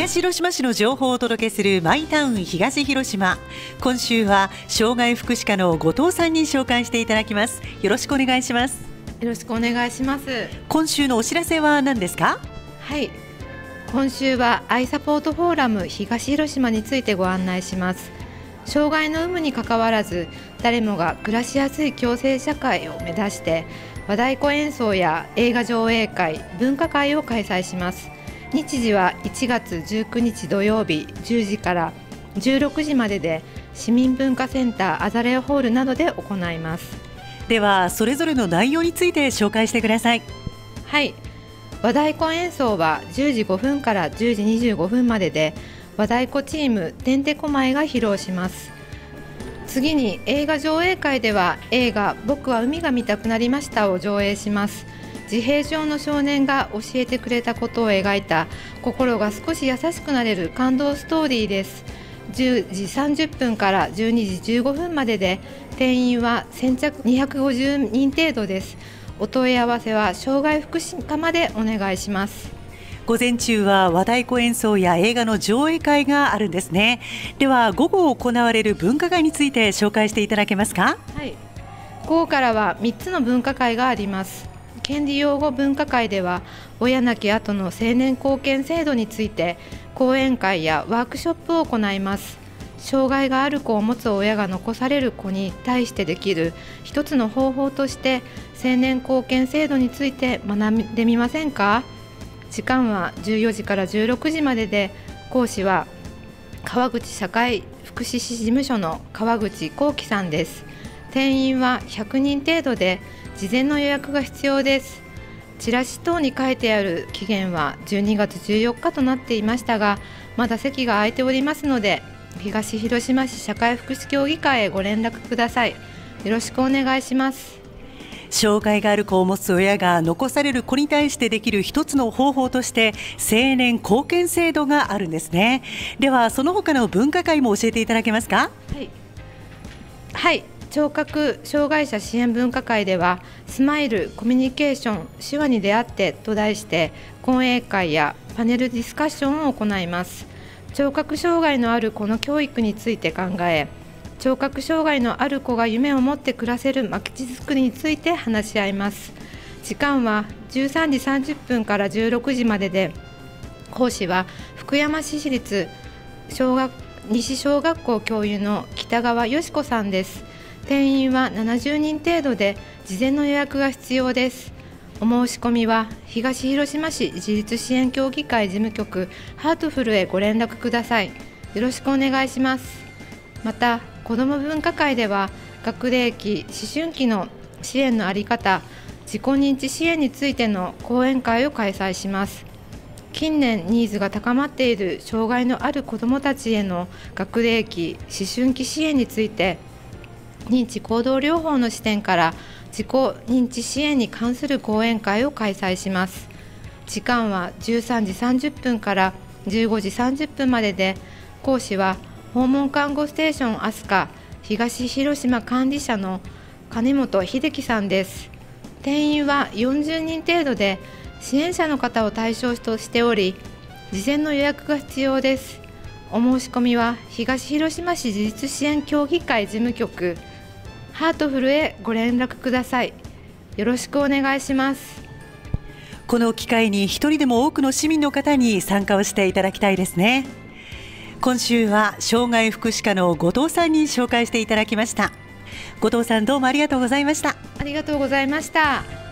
東広島市の情報をお届けするマイタウン東広島。今週は障害福祉課の後藤さんに紹介していただきます。よろしくお願いします。 よろしくお願いします。 今週のお知らせは何ですか？ はい、今週はアイサポートフォーラム東広島についてご案内します。障害の有無にかかわらず誰もが暮らしやすい共生社会を目指して和太鼓演奏や映画上映会、文化会を開催します。日時は1月19日土曜日10時から16時までで市民文化センターアザレアホールなどで行います。 ではそれぞれの内容について紹介してください。 はい、和太鼓演奏は10時5分から10時25分までで和太鼓チームてんてこまいが披露します。次に映画上映会では映画僕は海が見たくなりましたを上映します。自閉症の少年が教えてくれたことを描いた心が少し優しくなれる感動ストーリーです。10時30分から12時15分までで定員は先着250人程度です。お問い合わせは障害福祉課までお願いします。 午前中は和太鼓演奏や映画の上映会があるんですね。では午後行われる文化会について紹介していただけますか？ はい、午後からは3つの文化会があります。権利擁護文化会では親亡き後の青年貢献制度について講演会やワークショップを行います。障害がある子を持つ親が残される子に対してできる一つの方法として青年貢献制度について学んでみませんか？時間は14時から16時までで、講師は川口社会福祉士事務所の川口幸喜さんです。定員は100人程度で事前の予約が必要です。チラシ等に書いてある期限は12月14日となっていましたが、まだ席が空いておりますので東広島市社会福祉協議会へご連絡ください。よろしくお願いします。 障害がある子を持つ親が残される子に対してできる一つの方法として青年貢献制度があるんですね。ではその他の文化会も教えていただけますか？ はい、聴覚障害者支援文化会ではスマイルコミュニケーション手話に出会ってと題して講演会やパネルディスカッションを行います。聴覚障害のある子の教育について考え、聴覚障害のある子が夢を持って暮らせるまちづくりについて話し合います。時間は13時30分から16時までで、講師は福山市市立西小学校教諭の北川よし子さんです。定員は70人程度で事前の予約が必要です。お申し込みは東広島市自立支援協議会事務局ハートフルへご連絡ください。よろしくお願いします。また子ども文化会では学齢期思春期の支援の在り方、自己認知支援についての講演会を開催します。近年ニーズが高まっている障害のある子どもたちへの学齢期思春期支援について認知行動療法の視点から自己認知支援に関する講演会を開催します。時間は13時30分から15時30分までで、講師は訪問看護ステーションアスカ東広島管理者の金本秀樹さんです。定員は40人程度で支援者の方を対象としており、事前の予約が必要です。お申し込みは東広島市自立支援協議会事務局ハートフルへご連絡ください。よろしくお願いします。 この機会に一人でも多くの市民の方に参加をしていただきたいですね。今週は障害福祉課の後藤さんに紹介していただきました。後藤さん、どうもありがとうございました。 ありがとうございました。